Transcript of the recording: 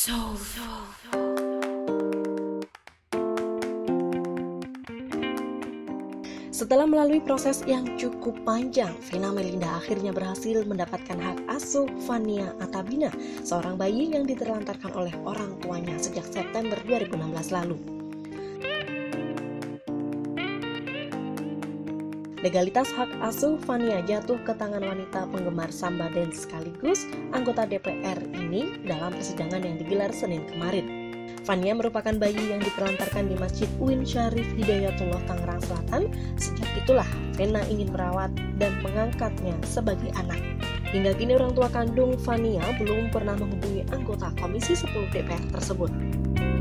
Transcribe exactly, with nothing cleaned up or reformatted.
So, so. Setelah melalui proses yang cukup panjang, Vina Melinda akhirnya berhasil mendapatkan hak asuh Fania Atabina, seorang bayi yang diterlantarkan oleh orang tuanya sejak September dua ribu enam belas lalu. Legalitas hak asuh Fania jatuh ke tangan wanita penggemar samba dance sekaligus anggota D P R ini dalam persidangan yang digelar Senin kemarin. Fania merupakan bayi yang ditelantarkan di Masjid Uin Syarif Hidayatullah Tangerang Selatan. Sejak itulah Vina ingin merawat dan mengangkatnya sebagai anak. Hingga kini orang tua kandung Fania belum pernah menghubungi anggota Komisi sepuluh D P R tersebut.